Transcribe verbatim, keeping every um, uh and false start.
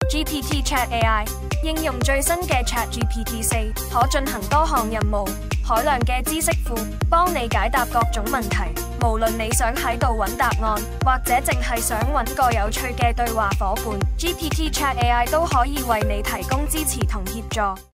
G P T Chat A I 應用最新嘅 Chat G P T 四，可進行多項任務，海量嘅知識庫幫你解答各種問題。無論你想喺度揾答案，或者淨係想揾個有趣嘅對話夥伴，G P T Chat A I 都可以為你提供支持同協助。